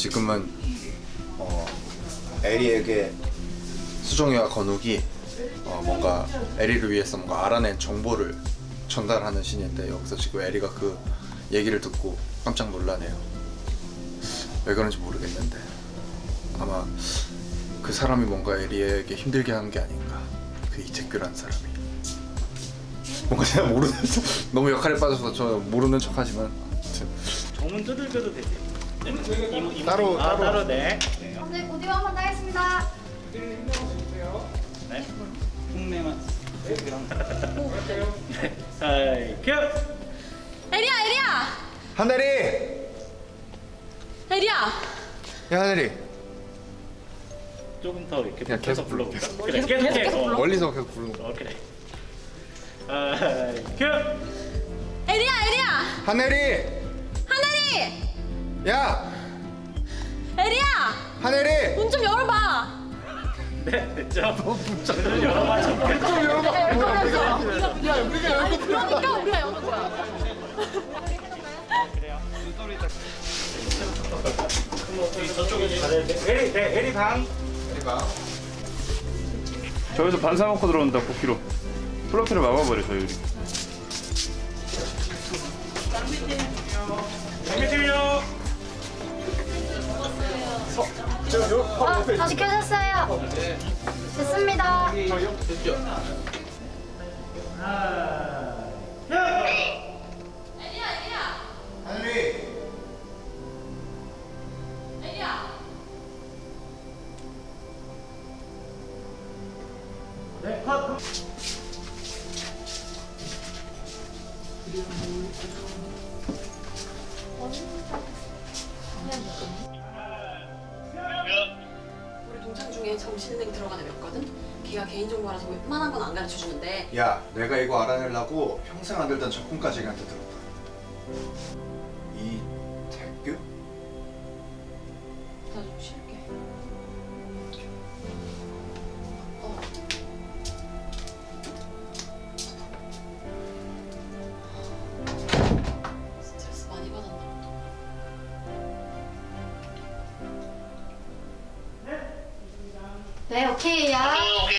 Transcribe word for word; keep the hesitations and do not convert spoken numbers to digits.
지금은 어, 에리에게 수정이와 건욱이 어, 뭔가 에리를 위해서 뭔가 알아낸 정보를 전달하는 신인데, 여기서 지금 에리가 그 얘기를 듣고 깜짝 놀라네요. 왜 그런지 모르겠는데 아마 그 사람이 뭔가 에리에게 힘들게 하는 게 아닌가. 그 이태규라는 사람이 뭔가 제가 모르는 너무 역할에 빠져서 저 모르는 척하지만 정문 두들겨도 되지. 이, 이, 따로 아, 따로 따로 네. 네. 네, 고디오 한번 따겠습니다. 네. 흉내만. 네. 하이 큐. 에리야, 에리야, 하늘이! 에리야. 야 하늘이! 조금 더 이렇게 그냥 계속 계속 불러볼까? 계속 그래, 계속, 계속 계속, 계속. 계속 불러? 멀리서 계속 부르는 거. 어, 그래. 하이 큐. 에리야, 에리야, 하늘이! 하늘이, 야! 에리야. 하늘이! 문 좀 열어봐. 네, 됐죠? 너무 붙잡고 여러 번 좀. 좀 열어봐! 뭐야 내가 우리가 야, 우리가 열어. 아니 그러니까 우리가 여는 거야. 그래요. 저쪽에 가야 돼. 에리, 네, 에리 방. 해봐. 저기서 반사 먹고 들어온다. 쿠키로 플러키를 막아버려. 저희 장미팀이요. 아, 다시 켜졌어요. 됐습니다. 하늘이! 네, 컷. 우리 동창 중에 정신은행 들어간 애 있거든? 걔가 개인정보라서 웬만한 건 안 가르쳐주는데 야, 내가 이거 알아내려고 평생 안 들던 적금까지 걔한테 들었다. 이태규? 나 좀 쉴게. 어. 스트레스 많이 받았나 보다. 네, 오케이요.